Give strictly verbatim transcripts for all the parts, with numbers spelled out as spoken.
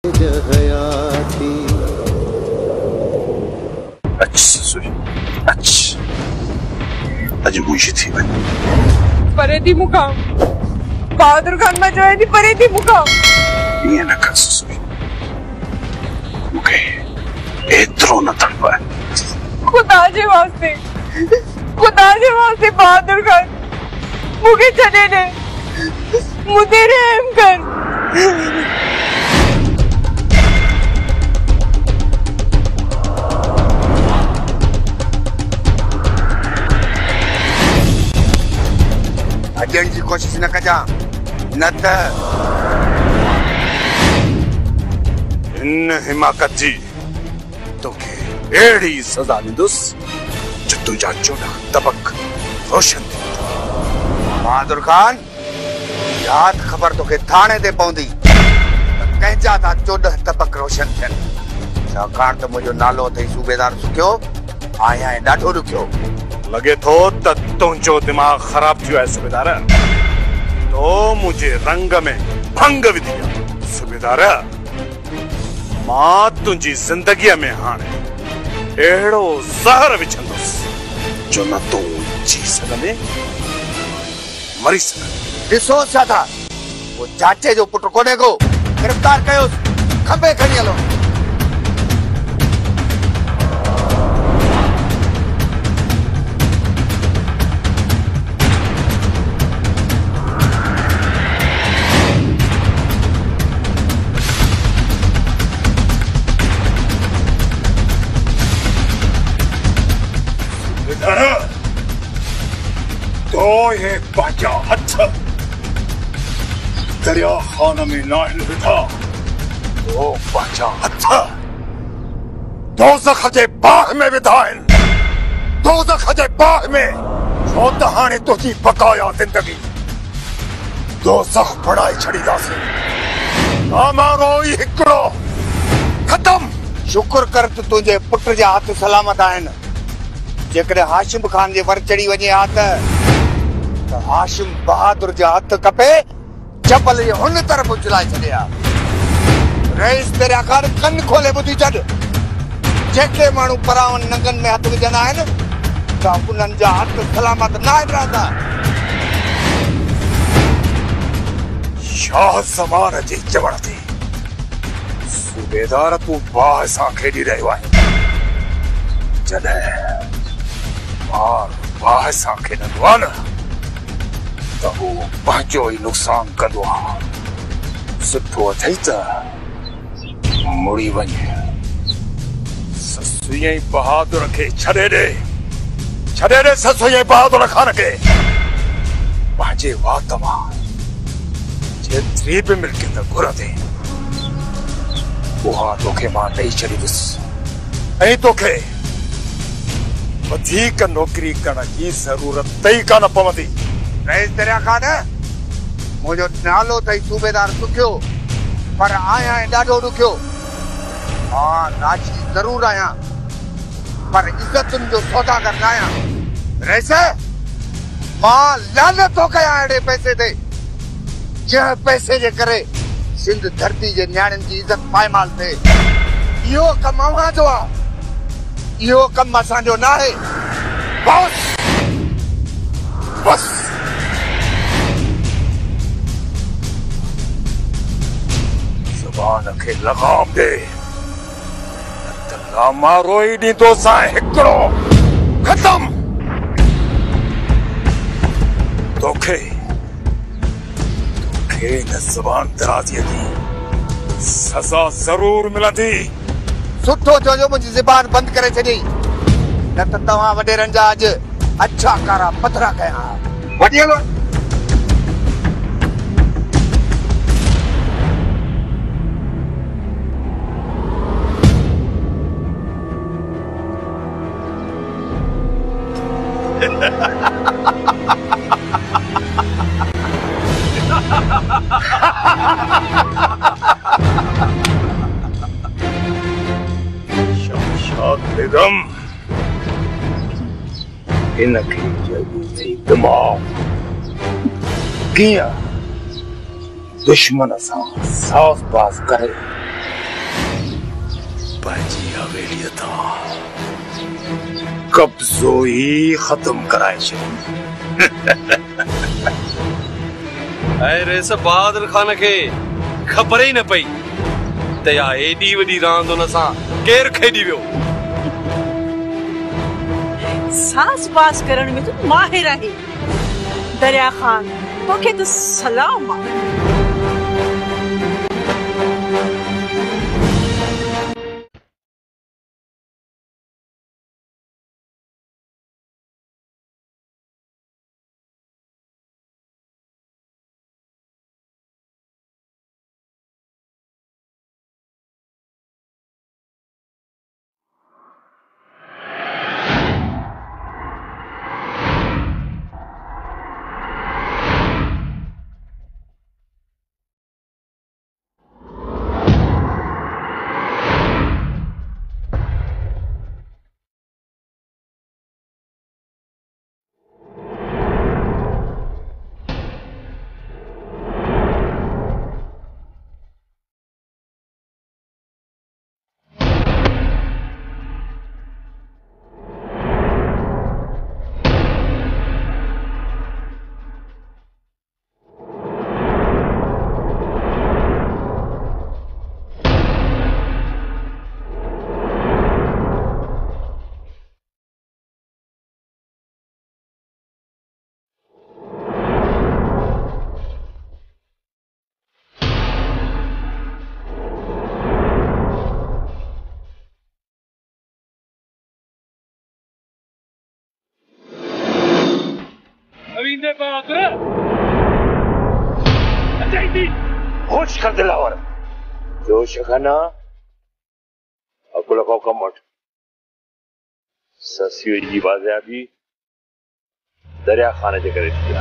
हयाती अच्छा सुई अच्छा अज मुझे थी भाई परे थी मुकाम बहादुर खान में जो है थी परे थी मुकाम ये न कर सुई मुके एतरो न तड़पा खुदा जे वास्ते खुदा जे वास्ते बहादुर खान मुझे छड़े ने मुझे रहम कर अजन की कोशिश न कजा न त इन हिमाकत जी तोखे एड़ी सजा ॾींदुस जो तुंहिंजा चोॾहं तबक रोशन थी। बहादुर खान याद खबर तोखे थाने ते पवंदी कंहिंजा था चोॾहं तबक रोशन थियनि छाकाणि त मुंहिंजो नालो अथई सूबेदार सुखियो आहियां ऐं ॾाढो ॾुखियो लगे तो त तुंहिंजो दिमाग़ ख़राब थियो आहे सूबेदार तो मुझे रंग में भंग विधी आहे सूबेदार मां तुंहिंजी ज़िंदगीअ में हाणे अहिड़ो ज़हर विझंदुसि जो न तूं जी सघंदे मरी सघंदे। ॾिसो छा था वो चाचे जो पुट कोन्हे को गिरफ़्तार कयोसि खंबे खणी हलो तो ये बाजा हथ दरिया खान में नाहिल विधा तो बाजा हथ दोज़ख जे बाह में विधा आहिनि दोज़ख जे बाह में छो त हाणे तुंहिंजी बक़ाया ज़िंदगी दोज़ख बणाए छॾींदासीं हमारो ई हिकिड़ो ख़तम। शुक्र कर त तुंहिंजे पुट जा हथ सलामत आहिनि जेकॾहिं हाशिम खान जे वर चढ़ी वञे हा त हाशिम बहादुर जा हथ कपे जबल जे हुन तरफ़ उछलाए छॾे हा। रईस तेरा खान कन खोले ॿुधी छॾ जेके माण्हू परावन नंगनि में हथ विझंदा आहिनि त उन्हनि जा हथ सलामत न आहिनि रहंदा। शाह ज़मान जे चवण ते सूबेदार तूं बाह सां खेॾी रहियो आहे जॾहिं ॿार बाह सां खेॾंदो आहे न त उहो पंहिंजो ई नुक़सान कंदो आहे। सुठो अथई त मुड़ी वञे ससुई बहादुर खे छॾे ॾे छॾे ॾे ससुई बहादुर खान खे पंहिंजे वात मां जेतिरी बि मिल्कियत घुरंदे उहा तोखे मां ॾेई छॾींदुसि ऐं तोखे वधीक नौकरी करण जी ज़रूरत ई कान पवंदी। रईस तेरा खान मुंहिंजो नालो अथई सूबेदार सुखियो पर आहियां ऐं ॾाढो ॾुखियो मां राजी ज़रूर आहियां पर इज़तुनि जो सौदागर न आहियां। रईस मां लानत थो कयां अहिड़े पैसे ते जंहिं पैसे जे करे सिंध धरती जे न्याणियुनि जी इज़त पायमाल थिए। इहो कमु अव्हां जो आहे इहो कमु असांजो न आहे। बस बस ज़ुबान खे लगाम ॾे त लामारो ई ॾींदोसांइ हिकिड़ो ख़तम। तोखे तोखे हिन ज़ुबान दराज़ीअ जी सज़ा ज़रूर मिलंदी। सुठो थियो जो मुंहिंजी ज़ुबान बंदि करे छॾी न त तव्हां वॾेरनि जा अॼु अच्छा कारा पथरा कया वठी हलो। बेगम इनके जरूरी दिमाग किया दुश्मन सां सास बास करे पंहिंजी हवेली था कब्जो ही खत्म कराए छॾियो। अरे स बहादुर खान के खबर ही न पई त या एडी वडी रांद उन सां केर खेडी वियो। सास पास करण में तो माहिर आहे दरिया खान, तोखे तो सलाम आहे। रविंद्र बहादुर होश कर दिलावर जोश खाना अकुल को कमट ससियो जी बाज़ाबी दरिया खाने जे करे दिया।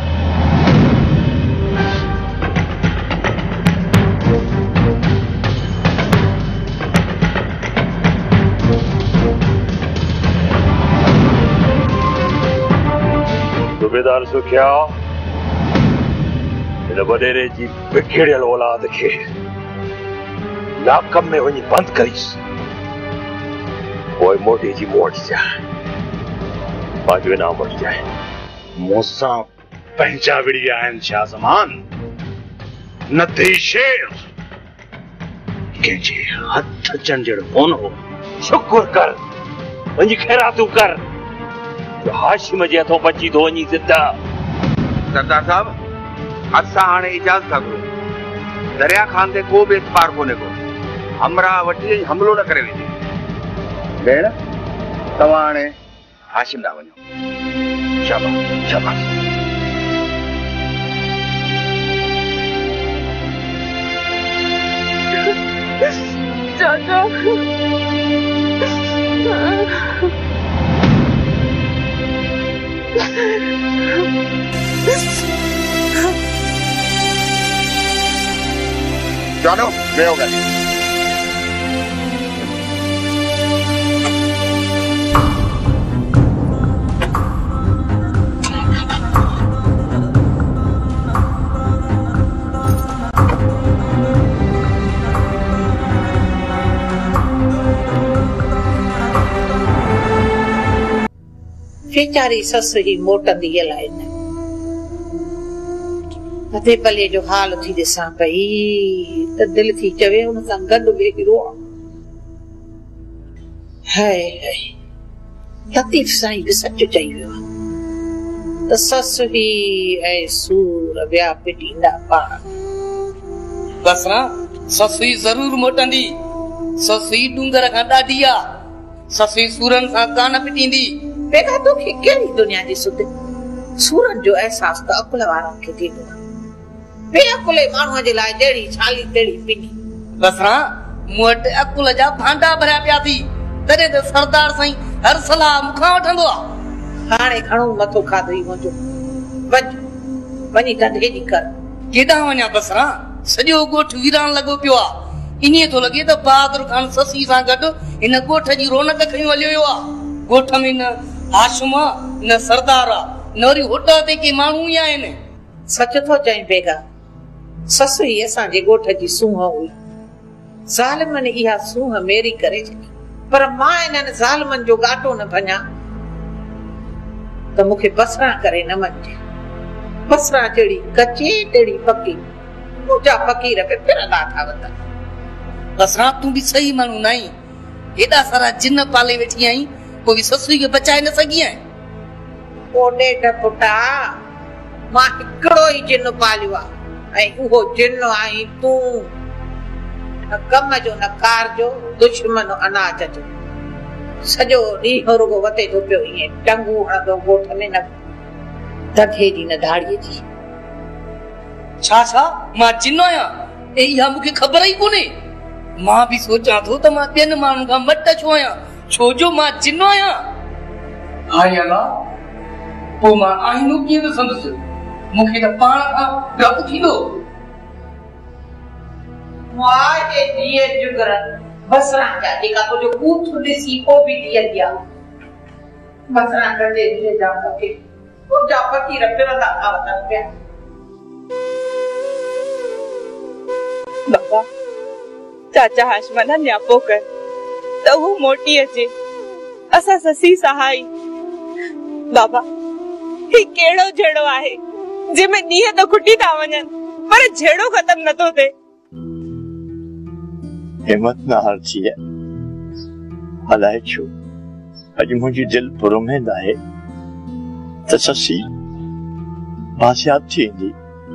सूबेदार सुखिया इन वडेरे जी बिखड़ियल औलाद खे नाकम में वही बंद करीस कोई मोटी जी मोट जाए बाजू ना मर जाए। मूसा पंजा विड़िया आहिनि छा ज़मान नथी शेर कंहिंजे हथ अचण जहिड़ो कोन हो। शुक्र कर वही खैरातू कर जो हाशिम जे हथों बची तो वही जिद्दा। सरदार साहब असा हाणे इजाज़त था करो दरिया खान ते को भी एतबार कोने को हमरा वटी हमलो न करे वेंदे। भेण तव्हां हाणे हाशिम ॾांहुं वञो। शाबाश शाबाश। चाचा जानो मैं होगा। बेचारी सस ही मोटंदी अलाए न अते पले जो हाल थी ॾिसां पई त दिल थी चवे हुन सां गॾु वेहिरो हाय हाय लतीफ़ साईं बि सच चई वियो त सस ही ऐं सूर ॿिया पिटींदा पाण। बसरा ससुई जरूर मोटंदी। ससुई डूंगर खां ॾाढी आ। ससुई सूरन सां कान पिटींदी। बेटा तोखे कहिड़ी दुनिया जी सुध सूरन जो एहसास त अकुल वारनि खे थींदो आहे। बेअकुले माण्हूअ जे लाइ जहिड़ी छाली तहिड़ी पिनी। बसरा मूं वटि अकुल जा भांडा भरिया पिया थी तॾहिं त सरदार साईं हर सलाह मूंखां वठंदो आहे। हाणे घणो मथो खाधो ई मुंहिंजो वञ वञी धंधे जी कर। केॾां वञा बसरा सॼो ॻोठ वीरान लॻो पियो आहे। इन्हीअ थो लॻे त बहादुर खान ससी सां गॾु हिन ॻोठ जी रौनक खणी हलियो वियो आहे। ॻोठ में न हाशिम न सरदार आहे न वरी होटा ते के माण्हू ई आहिनि। सच थो चई बेगा ससु ई असांजे ॻोठ जी सूंह हुई। ज़ालिमनि इहा सूंह मेरी करे छॾी। पर मां इन्हनि ज़ालिमनि जो गाटो न भञा त मूंखे बसरा करे न मञे। बसरा जहिड़ी कची तहिड़ी पकी मुंहिंजा फ़क़ीर पे फिरंदा था वतन। बसरा तूं बि सही माण्हू न आहीं। हेॾा सारा जिन पाले वेठी आहीं, पोइ बि ससुई खे बचाए न सघी आहीं। ओॾे पुटा मां हिकिड़ो ई जिन पालियो आहे ऐं उहो जिन आहीं तूं। न कम जो न कार जो, दुश्मन अनाज जो। सॼो ॾींहुं रुगो वते थो पियो ईअं टंगू हणंदो ॻोठ में, न दधे जी न दाड़ीअ जी। छा छा मां जिन आहियां? ऐं इहा मूंखे ख़बर ई कोन्हे। मां बि सोचां थो त मां ॿियनि माण्हुनि खां मट छो आहियां, छो जो मां जिन आहियां। हाय अल्लाह, पोइ मां आईनो कीअं ॾिसंदुसि? मूंखे त पाण खां डपु थींदो। मां जे धीअ जुगर बसरा जा जेका तुंहिंजो कूथ ॾिसी पोइ बि धीअ ॾिया। बसरा कंदे धीअ जा फ़क़ीर तुंहिंजा फ़क़ीर फिरंदा था वतन पिया। बाबा, चाचा हाशमन न्यापो कर त हू मोटी अचे, असां ससी सहाई। बाबा, ही कहिड़ो जहिड़ो आहे जंहिंमें ॾींहं त खुटी था वञनि पर जहिड़ो ख़तम नथो थिए। हिम्मत न हार थी है। अलाए छो अॼु मुंहिंजी दिलि पुरुमेद आहे त ससी बासियात थी ईंदी।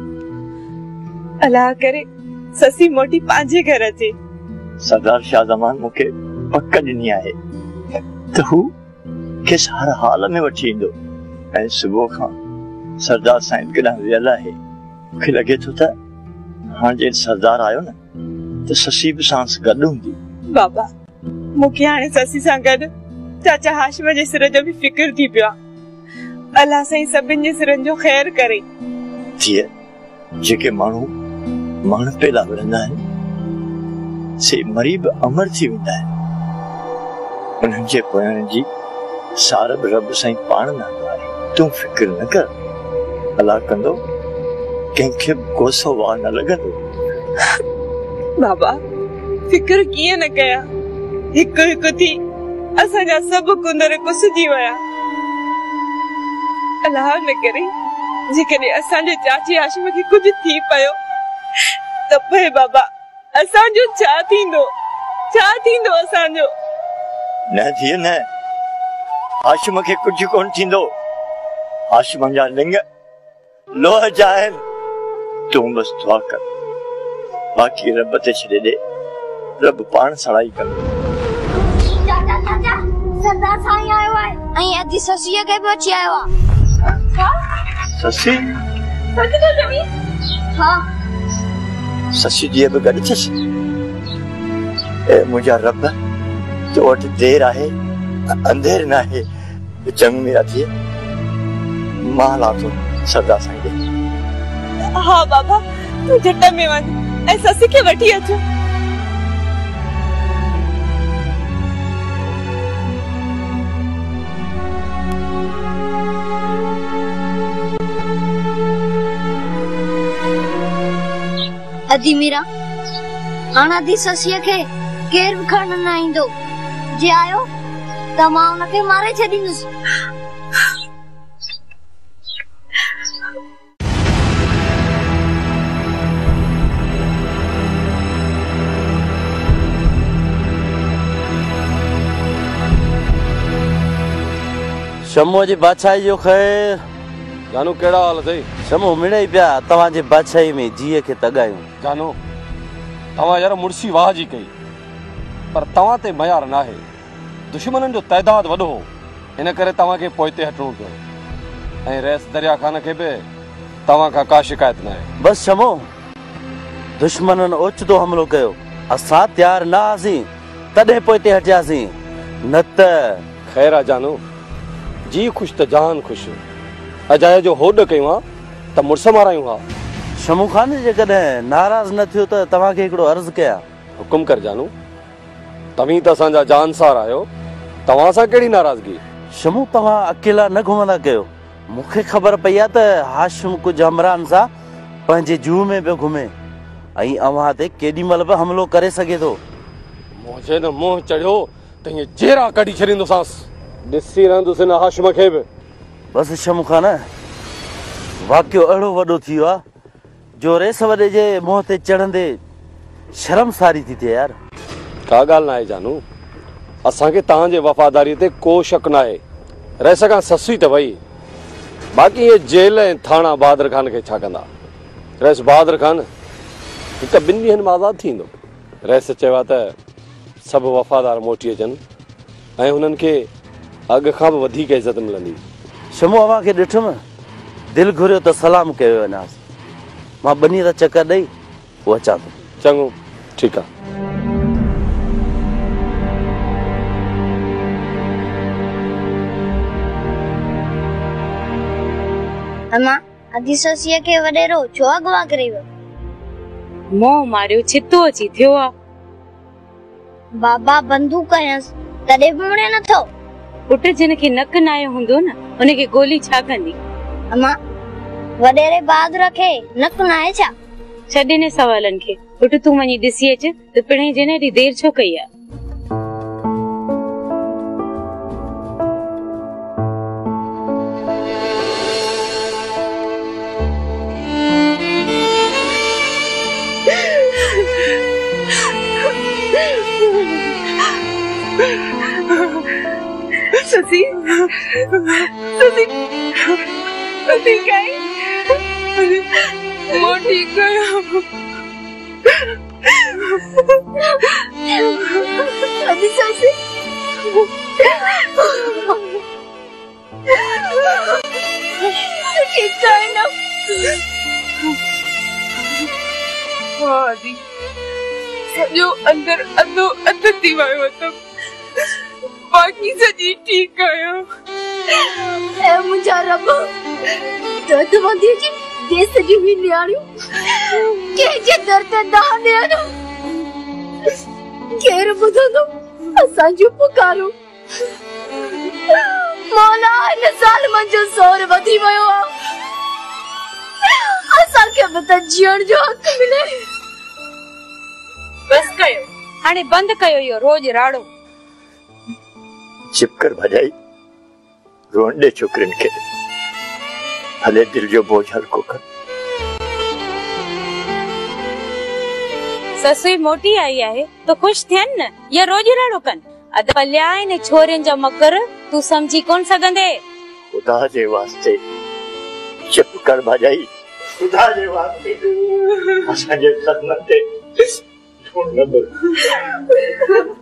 अलाह करे ससी मोटी पंहिंजे घर अचे। सरदार शाह ज़मान मूंखे पक ॾिनी आहे त हू खेसि हर हाल में वठी ईंदो ऐं सुबुह खां सरदार साईं केॾां वियल आहे। मूंखे लॻे थो त हाणे जे सरदार आयो न त ससी बि सांस गॾु हूंदी। बाबा, मूंखे हाणे ससी सां गॾु चाचा हाशिम जे सिर जो बि फिक्र थी पियो आहे। अलाह साईं सभिनि जे सिरनि जो ख़ैर करे। धीअ, जेके माण्हू मण पेला विढ़ंदा आहिनि से मरी बि अमर थी वेंदा आहिनि। उन्हनि जे पोयनि जी सार बि रब साईं पाण नंदो आहे। तूं फिक्र न कर, अलाह कंदो कंहिंखे गोसो वाह न लॻंदो। बाबा, फिक्र कीअं न कया, हिकु हिकु थी असांजा सभु कुंदर कुसिजी विया। अलाह न करे जेकॾहिं असांजे चाची हाशिम खे कुझु थी पियो त पोइ बाबा असांजो छा थींदो? छा थींदो असांजो? न धीअ न, हाशिम खे कुझु कोन थींदो। हाशिम जा लिंग लोह जा आहिनि। तूं बस दुआ कर, बाक़ी रब ते छॾे ॾे, रब पाण सड़ाई कंदो। चाचा चाचा, सरदार साईं आयो आहे ऐं अॼु ससीअ खे बि अची आयो आहे। ससी? सच थो चवीं? हा। ससी जी बि गॾु थियसि? ए मुंहिंजा रब, तो वटि देर आहे अंधेर न आहे। चंग मेरा थिए मां हलां थो सरदार साईं ॾे। हा बाबा, तूं झट में वञ ऐं ससी खे वठी अचो। अदी मीरा, हाणे अदी ससीअ खे केर बि खणण न ईंदो। जे आयो त मां हुनखे मारे छॾींदुसि। शमो जी बादशाही जो ख़ैर। जानू केड़ा हाल अथई? शमो मिड़े पिया तव्हांजे बादशाही में जीअ खे तगायूं। जानू तव्हां यार मुर्सी वाह जी कई, पर तव्हां ते मयार न आहे। दुश्मननि जो तइदाद वॾो हो, इन करे तव्हांखे पोइते हटणो पियो। ऐं रैस दरिया खान खे बि तव्हां खां का शिकायत न आहे। बस शमो, दुश्मननि ओचितो हमलो कयो, असां तयार न हुआसीं तॾहिं पोइते हटियासीं, न त। ख़ैर आहे जानू, जी ख़ुशि त जहान ख़ुशि। अजाए जो होॾ कयूं हा त मुड़स मारायूं हा। शमू खान जेकॾहिं नाराज़ न थियो त तव्हांखे हिकिड़ो अर्ज़ कयां। हुकुम कर जानू, तव्हीं त असांजा जानसार आहियो, तव्हां सां कहिड़ी नाराज़गी? शमू, तव्हां अकेला न घुमंदा कयो। मूंखे ख़बर पई आहे त हाशिम कुझु हमरान सां पंहिंजे जू में पियो घुमे ऐं अव्हां ते केॾी महिल बि हमलो करे सघे थो। मुंहिंजे न मोह चढ़ियो त हीअं चेहरा कढी छॾींदोसांसि, ॾिसी रहंदुसि हिन हाशिम खे बि। बसि शमू खान, वाक़ियो अहिड़ो वॾो थी वियो आहे जो रेस वॾे जे मुंहं ते चढ़ंदे शर्मसारी थी थिए यार। का ॻाल्हि न आहे जानू, असांखे तव्हांजे वफ़ादारीअ ते को शक न आहे। रेस खां ससी त वई, बाक़ी इहे जेल ऐं थाणा बहादुर खान खे छा कंदा? रेस बहादुर खान हिकु ॿिनि ॾींहंनि में आज़ादु थींदो। रेस चयो आहे त सभु वफ़ादार मोटी अचनि ऐं हुननि खे अॻु खां बि वधीक इज़त मिलंदी। शमू अव्हां खे ॾिठुमि, दिलि घुरियो त सलाम कयो वञासि। मां ॿनी त चकर ॾेई पोइ अचां थो। चङो, ठीकु आहे। अम्मा, अदी ससीअ खे वॾेरो छो अगवा करे वियो? मोह मारियो छितो अची थियो आहे। बाबा बंदूक हयसि तॾहिं बि मुड़े नथो। पुट जिन खे नक न आयो हूंदो न, उनखे गोली छा कंदी? अम्मा, वॾेरे बहादुर खे नक न आहे छा? छॾ हिन सवालनि खे। पुट तूं वञी ॾिसी अच त पिणे जन हेॾी देरि छो कई आहे? ससी ससी ससी कहीं मोटी गया। अदी ससी ठीक है ना? हाँ जी, जो अंदर अधो अध थी वियो तो बाकी सजी ठीक आयो। ए मुंहिंजा रब, दर्द वधी जी देस जी हुई न्याणियूं कंहिंजे दर ते दान ॾियनि। केरु ॿुधंदो असांजूं पुकारूं? मौला, हिन ज़ालिमनि जो ज़ोर वधी वियो आहे। असांखे बि त जीअण जो हक़ मिले। बस कयो, हाणे बंदि कयो इहो रोज राड़ो। चुप कर भजाई, रोन दे छोकरनि खे। हले दिल जो बोझ हल्को कर। ससुई मोटी आई आहे तो खुश थियन न, या रोज राड़ो कन। अद पलिया इन छोरन जा मकर तू समझी कोन सगंदे। खुदा जे वास्ते चुप कर भजाई, खुदा जे वास्ते असांजे सदन ते ढूंढ न बर।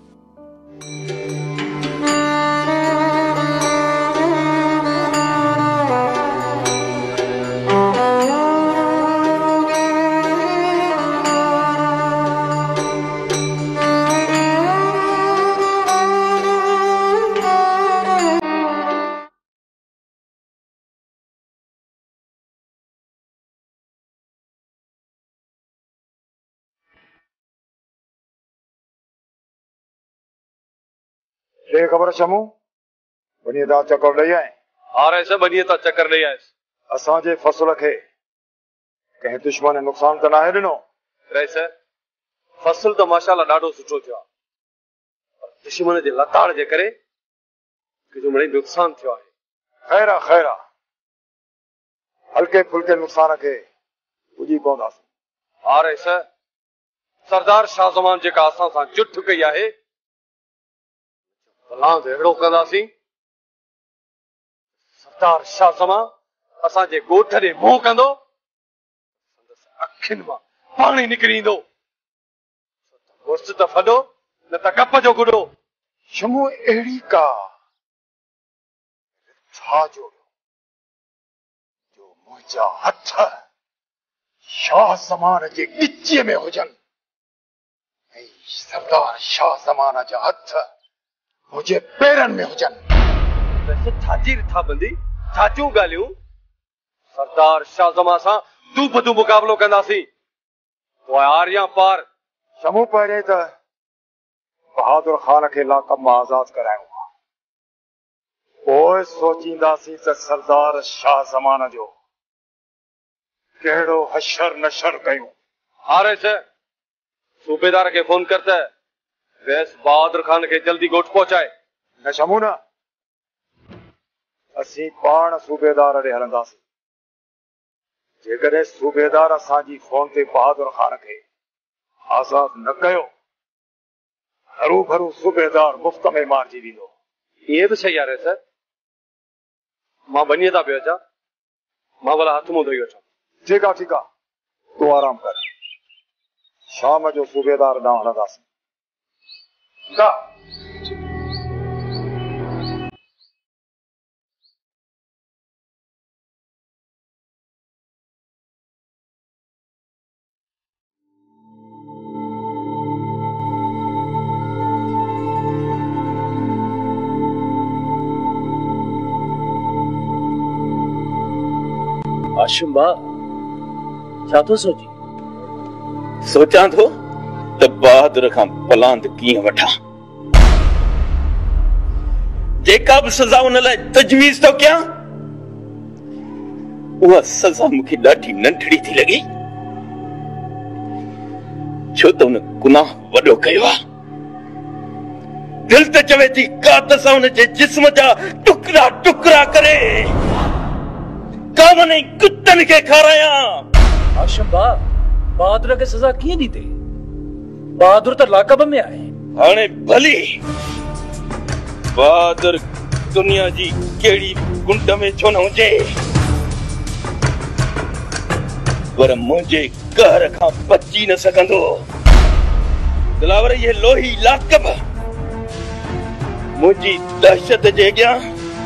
ये खबर शमू बनी दा चक्कर ॾेई आए। हा रेस बनी ता चक्कर ॾेई आयसि। असांजे फसल खे कंहिं दुश्मन नुक़सान त नाहे ॾिनो? रेस फसल त माशाल्लाह ॾाढो सुठो थियो आहे, पर दुश्मन जे लताड़ जे करे कुझु मिड़ई नुक़सान थियो आहे। ख़ैर आहे ख़ैर आहे, हल्के फुल्के नुक़सान खे पुॼी पवंदासीं। हा रेस, सरदार शाह ज़मान जेका असां सां जुठ कई आहे, भला अहिड़ो कंदासीं सरदार शाह ज़मान असांजे ॻोठ ॾे मुंहुं कंदो, अखियुनि मां पाणी निकिरी ईंदो। मुर्स त फॾो न त कप जो गुॾो। शमू अहिड़ी का छा जोड़ियो जो मुंहिंजा हथ शाह ज़मान जे ॻिचीअ में हुजनि ऐं सरदार शाह ज़मान जा हथ मुझे पेरन में हुजन। वैसे छाजी रिथा बंदी, छाचियूं ॻाल्हियूं? सरदार शाह ज़मान सां तू बदू मुक़ाबलो कंदासीं, पोइ आर्या पार। शमू पहिरें त बहादुर खान खे लाक़ब मां आज़ाद करायूं, पोइ सोचींदासीं त सरदार शाह ज़मान जो कहिड़ो हशर नशर कयूं। हारे से सूबेदार खे फोन कर त रैस बहादुर खान के जल्दी गोठ पहुंचाए। न शमूना असी पाण सूबेदार ॾे हलंदासीं। जेकॾहिं सूबेदार असांजी फोन ते बहादुर खान खे आज़ाद न कयो, हरू भरू सूबेदार मुफ्त में मारिजी वेंदो। ये तो सही आहे सर। मां वञी था पियो अचां। मां भला हथ मुंहुं धोई वठां। ठीकु आहे ठीकु आहे, तूं आराम कर। शाम जो सूबेदार ॾांहुं हलंदासीं। ठीकु आहे। आशिम बा छा थो सोची? सोचां थो त बहादुर खां पलांद कीअं वठां। जेका बि सज़ा उन लाइ तजवीज़ थो कयां, उहा सज़ा मूंखे ॾाढी नंढड़ी थी लॻी, छो त उन गुनाह वॾो कयो आहे। दिल त चवे थी कात सां उन जे जिस्म जा टुकड़ा टुकड़ा करे कामन ऐं कुतनि खे खारायां। आशिम बा बहादुर खे सज़ा कीअं ॾींदे? बहादुर त लाकब में आहे। हाणे भली बहादुर दुनिया जी कहिड़ी गुंड में छो न हुजे, पर मुंहिंजे कहर खां बची न सघंदो। दिलावर ये लोही लाकब मुंहिंजी दहशत जे अॻियां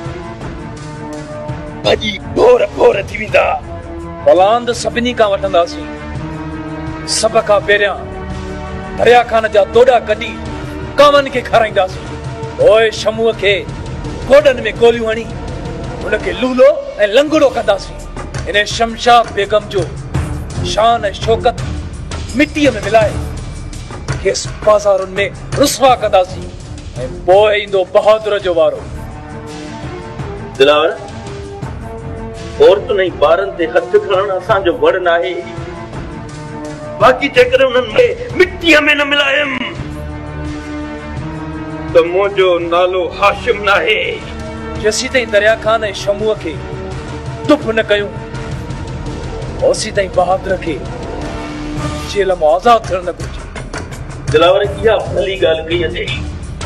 भॼी भोर भोर थी वेंदा। पलांद सभिनी खां वठंदासीं। सभ खां पहिरियां दरिया खान जा दोडा कढी कामन खे खाराईंदासीं। पोइ शमूअ खे गोॾनि में गोलियूं हणी हुनखे लूलो ऐं लंगड़ो कंदासीं। इन शमशाद बेगम जो शान ऐं शौकत मिटीअ में मिलाए खेसि बाज़ारुनि में रुसवा कंदासीं। ऐं पोइ ईंदो बहादुर जो वारो। दिलावर औरतुनि ऐं ॿारनि ते हथ खणणु असांजो वड़ न आहे। बाक़ी जेकर उन्हनि खे मिटीअ में न मिलायमि त मुंहिंजो नालो हाशिम न आहे। जेसीं ताईं दरिया खान ऐं शमूअ खे दुफ न कयूं, ओसीं ताईं बहादुर खे जेल मां आज़ाद थियणु न घुरिजे। दिलावर इहा भली ॻाल्हि कई अथई।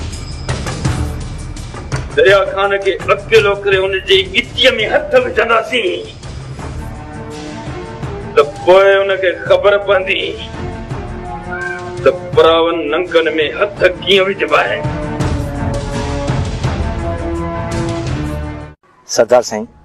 दरिया खान खे अकेलो करे उन जे गिचीअ में हथ विझंदासीं त पोइ उनखे ख़बर पवंदी त परावनि नंगनि में हथ कीअं विझबा आहिनि। सरदार साईं,